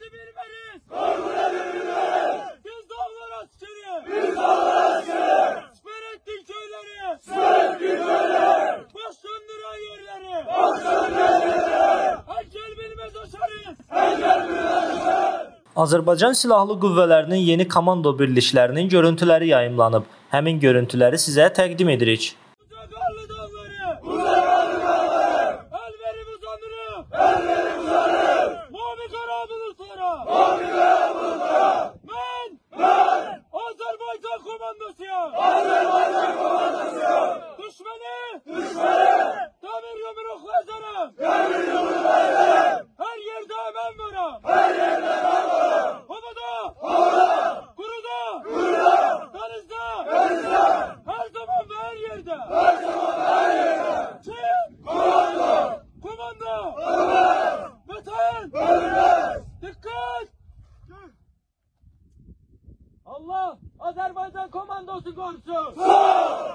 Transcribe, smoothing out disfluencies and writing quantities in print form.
bilmeriz. Biz dağlar askeri. Siper ettik köyleri. Baş döndüren yerleri. Ecel bilmez aşarız. Azərbaycan Silahlı Qüvvələrinin yeni komando birliklərinin görüntüləri yayımlanıb. Həmin görüntüləri sizə təqdim edirik. Uzaqarlı dağları. El verib uzanırıq. Mavi qara bulutlara. Mən Azərbaycan komandosuyam. Düşməni demir yumruqla ezərəm. Hər yerdə mən varam. Havada, quruda, denizdə, hər zaman və hər yerdə. Kim? Komando. Vətən. Dikkat. Allah Azərbaycan komandosu qorusun.